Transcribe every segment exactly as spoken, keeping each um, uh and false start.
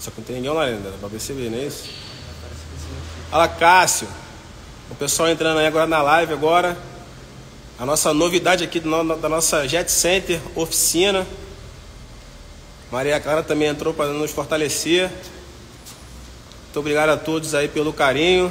Só que não tem ninguém lá ainda, dá pra perceber, não é isso? Fala, Cássio. O pessoal entrando aí agora na live agora. A nossa novidade aqui do, da nossa Jet Center oficina. Maria Clara também entrou para nos fortalecer. Muito obrigado a todos aí pelo carinho.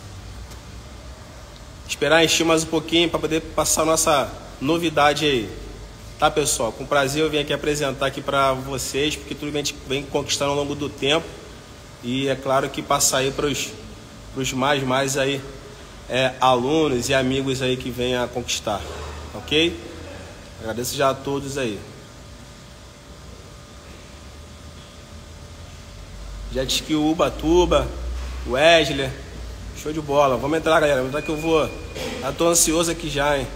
Esperar encher mais um pouquinho para poder passar a nossa novidade aí. Tá, pessoal? Com prazer eu vim aqui apresentar aqui para vocês, porque tudo que a gente vem conquistando ao longo do tempo. E é claro que passar aí para os mais, mais aí, é, alunos e amigos aí que venham a conquistar. Ok? Agradeço já a todos aí. Jet Ski Ubatuba, Wesley, show de bola. Vamos entrar, galera. Vamos entrar que eu vou. Eu tô ansioso aqui já, hein?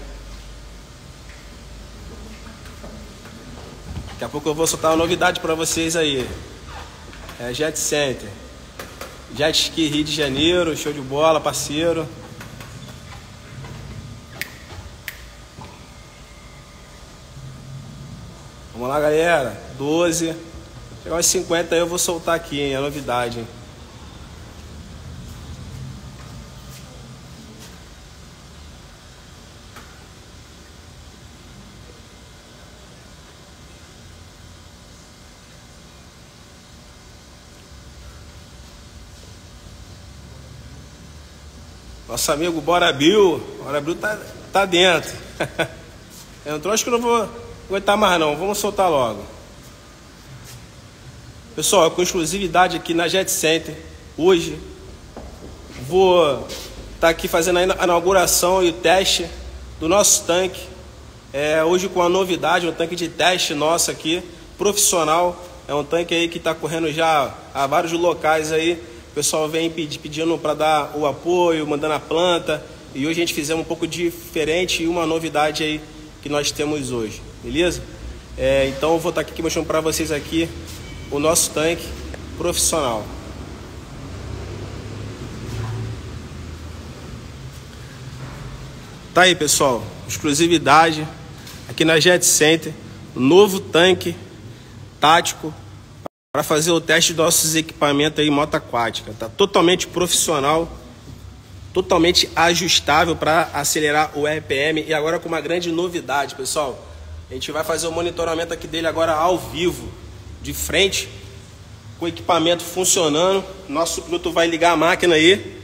Daqui a pouco eu vou soltar uma novidade para vocês aí. É Jet Center. Jet Ski Rio de Janeiro, show de bola, parceiro. Vamos lá, galera. doze. Chegar aos cinquenta aí eu vou soltar aqui, hein? A novidade, hein? Nosso amigo Bora Bill. Bora Bill tá, tá dentro. Entrou, acho que eu não vou aguentar mais não. Vamos soltar logo. Pessoal, com exclusividade aqui na Jet Center. Hoje vou estar tá aqui fazendo a inauguração e o teste do nosso tanque. É, hoje com a novidade, um tanque de teste nosso aqui, profissional. É um tanque aí que está correndo já a vários locais aí. O pessoal vem pedindo para dar o apoio, mandando a planta. E hoje a gente fizemos um pouco diferente e uma novidade aí que nós temos hoje. Beleza? É, então eu vou estar aqui mostrando para vocês aqui o nosso tanque profissional. Tá aí, pessoal. Exclusividade aqui na Jet Center. Novo tanque tático para fazer o teste dos nossos equipamentos aí, moto aquática. Tá totalmente profissional, totalmente ajustável para acelerar o R P M. E agora com uma grande novidade, pessoal. A gente vai fazer o monitoramento aqui dele agora ao vivo, de frente, com o equipamento funcionando. Nosso piloto vai ligar a máquina aí.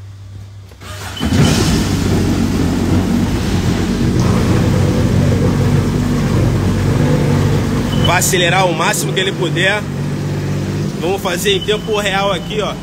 Vai acelerar o máximo que ele puder. Vamos fazer em tempo real aqui, ó.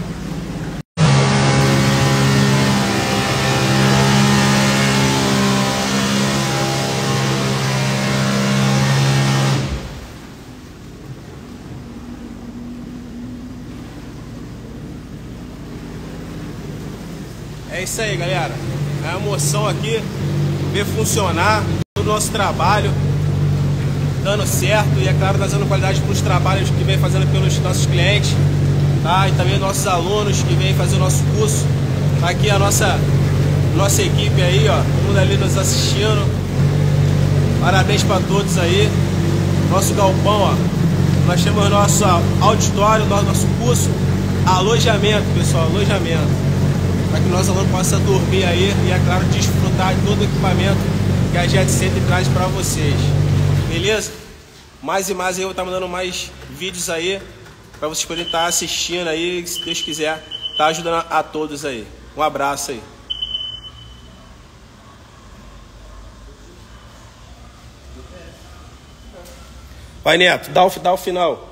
É isso aí, galera. É a emoção aqui, ver funcionar o nosso trabalho dando certo e, é claro, dando qualidade para os trabalhos que vem fazendo pelos nossos clientes, tá? E também nossos alunos que vêm fazer o nosso curso. Tá aqui a nossa, nossa equipe aí, ó, todo mundo ali nos assistindo. Parabéns para todos aí. Nosso galpão, ó, nós temos nosso auditório, nosso curso, alojamento, pessoal, alojamento, para que nossos alunos possam dormir aí e, é claro, desfrutar de todo o equipamento que a Jet Center traz para vocês. Beleza? Mais e mais aí eu vou estar mandando mais vídeos aí para vocês poderem estar assistindo aí, se Deus quiser, tá ajudando a, a todos aí. Um abraço aí. Vai, Neto, dá o, dá o final.